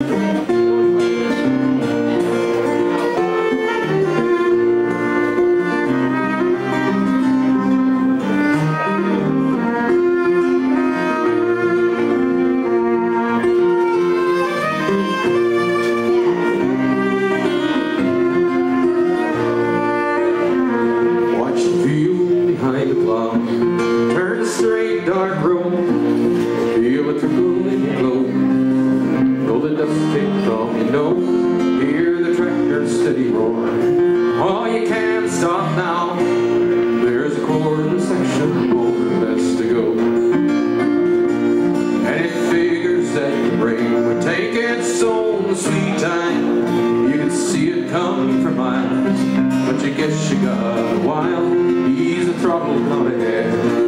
Behind the plow, turn a straight dark road, feel a trickle in your clothes, roll the dust kick from your nose, hear the tractor's steady roar. Oh, you can't stop now, there's a quarter section more best to go. And it figures that the brain would take its own sweet time, you can see it coming for miles, but you guess you got a while. Ease the throttle out ahead.